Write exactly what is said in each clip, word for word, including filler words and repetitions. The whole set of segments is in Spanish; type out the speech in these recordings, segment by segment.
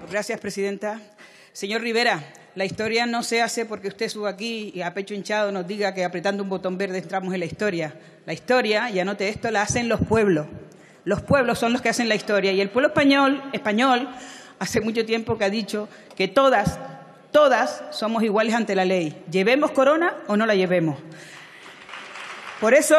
Gracias, presidenta. Señor Rivera, la historia no se hace porque usted suba aquí y a pecho hinchado nos diga que apretando un botón verde entramos en la historia. La historia, y anote esto, la hacen los pueblos. Los pueblos son los que hacen la historia. Y el pueblo español, español hace mucho tiempo que ha dicho que todas, todas somos iguales ante la ley. Llevemos corona o no la llevemos. Por eso,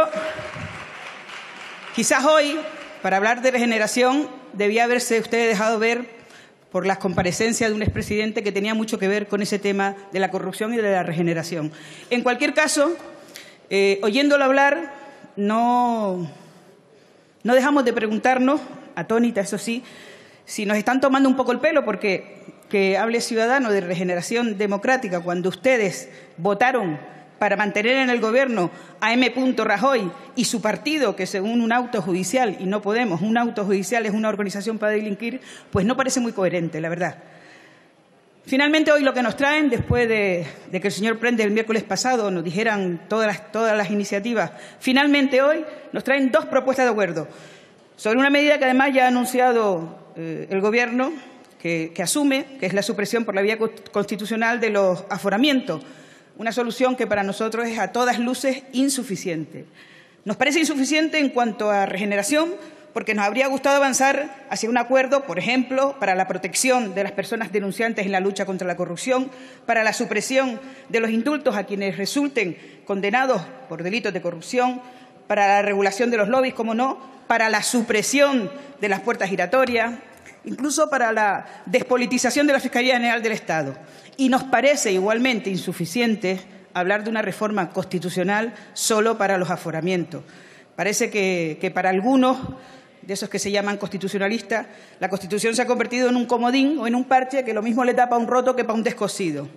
quizás hoy, para hablar de regeneración, debía haberse usted dejado ver por las comparecencias de un expresidente que tenía mucho que ver con ese tema de la corrupción y de la regeneración. En cualquier caso, eh, oyéndolo hablar, no, no dejamos de preguntarnos, atónita, eso sí, si nos están tomando un poco el pelo, porque que hable Ciudadanos de regeneración democrática cuando ustedes votaron para mantener en el Gobierno a M. Rajoy y su partido, que según un auto judicial, y no Podemos, un auto judicial es una organización para delinquir, pues no parece muy coherente, la verdad. Finalmente, hoy lo que nos traen, después de, de que el señor Prende el miércoles pasado nos dijeran todas las, todas las iniciativas, finalmente hoy nos traen dos propuestas de acuerdo sobre una medida que además ya ha anunciado eh, el Gobierno, que, que asume, que es la supresión por la vía constitucional de los aforamientos. Una solución que para nosotros es a todas luces insuficiente. Nos parece insuficiente en cuanto a regeneración porque nos habría gustado avanzar hacia un acuerdo, por ejemplo, para la protección de las personas denunciantes en la lucha contra la corrupción, para la supresión de los indultos a quienes resulten condenados por delitos de corrupción, para la regulación de los lobbies, como no, para la supresión de las puertas giratorias, incluso para la despolitización de la Fiscalía General del Estado. Y nos parece igualmente insuficiente hablar de una reforma constitucional solo para los aforamientos. Parece que, que para algunos de esos que se llaman constitucionalistas, la Constitución se ha convertido en un comodín o en un parche que lo mismo le tapa un roto que para un descosido.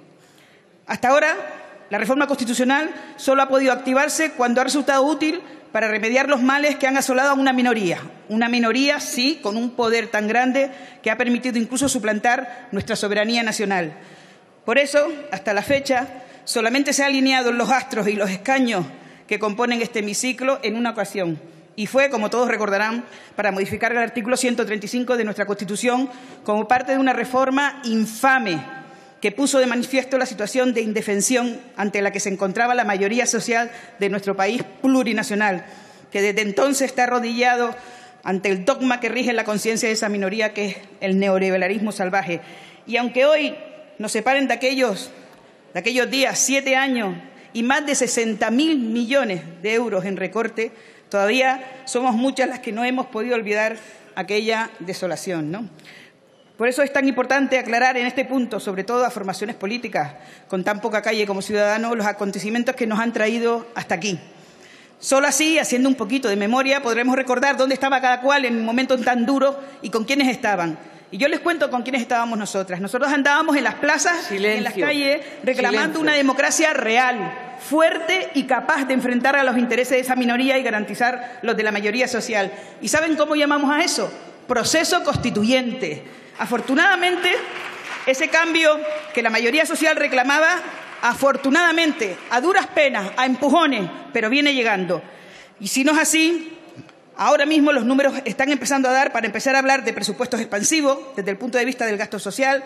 Hasta ahora, la reforma constitucional solo ha podido activarse cuando ha resultado útil para remediar los males que han asolado a una minoría. Una minoría, sí, con un poder tan grande que ha permitido incluso suplantar nuestra soberanía nacional. Por eso, hasta la fecha, solamente se han alineado los astros y los escaños que componen este hemiciclo en una ocasión. Y fue, como todos recordarán, para modificar el artículo ciento treinta y cinco de nuestra Constitución como parte de una reforma infame que puso de manifiesto la situación de indefensión ante la que se encontraba la mayoría social de nuestro país plurinacional, que desde entonces está arrodillado ante el dogma que rige la conciencia de esa minoría, que es el neoliberalismo salvaje. Y aunque hoy nos separen de aquellos, de aquellos días, siete años y más de sesenta mil millones de euros en recorte, todavía somos muchas las que no hemos podido olvidar aquella desolación, ¿no? Por eso es tan importante aclarar en este punto, sobre todo a formaciones políticas con tan poca calle como Ciudadanos, los acontecimientos que nos han traído hasta aquí. Solo así, haciendo un poquito de memoria, podremos recordar dónde estaba cada cual en un momento tan duro y con quiénes estaban. Y yo les cuento con quiénes estábamos nosotras. Nosotros andábamos en las plazas, Silencio. en las calles, reclamando Silencio. una democracia real, fuerte y capaz de enfrentar a los intereses de esa minoría y garantizar los de la mayoría social. ¿Y saben cómo llamamos a eso? Proceso constituyente. Afortunadamente, ese cambio que la mayoría social reclamaba, afortunadamente, a duras penas, a empujones, pero viene llegando. Y si no es así, ahora mismo los números están empezando a dar para empezar a hablar de presupuestos expansivos desde el punto de vista del gasto social,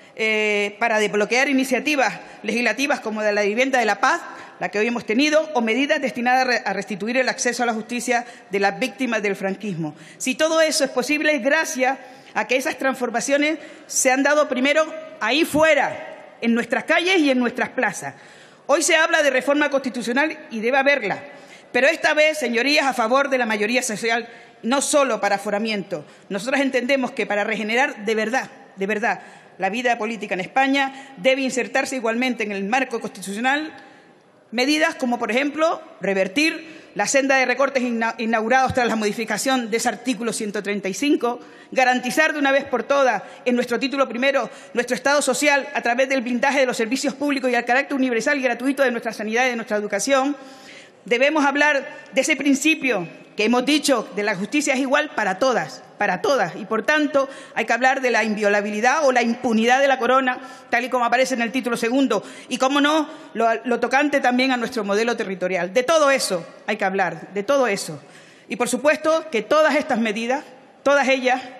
eh, para desbloquear iniciativas legislativas como de la vivienda de la paz, la que hoy hemos tenido, o medidas destinadas a restituir el acceso a la justicia de las víctimas del franquismo. Si todo eso es posible es gracias a que esas transformaciones se han dado primero ahí fuera, en nuestras calles y en nuestras plazas. Hoy se habla de reforma constitucional y debe haberla, pero esta vez, señorías, a favor de la mayoría social, no solo para aforamiento. Nosotros entendemos que para regenerar de verdad, de verdad, la vida política en España debe insertarse igualmente en el marco constitucional medidas como, por ejemplo, revertir la senda de recortes inaugurados tras la modificación de ese artículo ciento treinta y cinco, garantizar de una vez por todas en nuestro título primero nuestro Estado social a través del blindaje de los servicios públicos y el carácter universal y gratuito de nuestra sanidad y de nuestra educación. Debemos hablar de ese principio que hemos dicho de la justicia es igual para todas, para todas, y por tanto hay que hablar de la inviolabilidad o la impunidad de la corona, tal y como aparece en el título segundo, y cómo no, lo, lo tocante también a nuestro modelo territorial. De todo eso hay que hablar, de todo eso. Y por supuesto que todas estas medidas, todas ellas,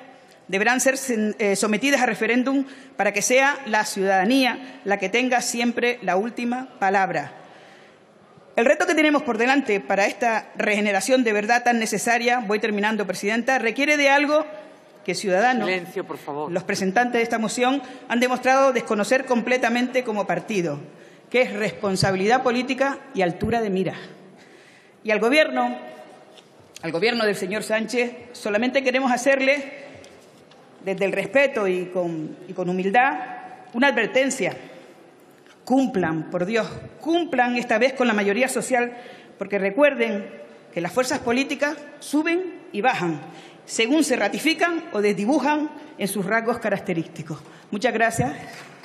deberán ser eh, sometidas a referéndum para que sea la ciudadanía la que tenga siempre la última palabra. El reto que tenemos por delante para esta regeneración de verdad tan necesaria, voy terminando, presidenta, requiere de algo que Ciudadanos, Silencio, por favor. los presentantes de esta moción, han demostrado desconocer completamente como partido, que es responsabilidad política y altura de mira. Y al Gobierno, al Gobierno del señor Sánchez, solamente queremos hacerle, desde el respeto y con, y con humildad, una advertencia. Cumplan, por Dios, cumplan esta vez con la mayoría social, porque recuerden que las fuerzas políticas suben y bajan, según se ratifican o desdibujan en sus rasgos característicos. Muchas gracias.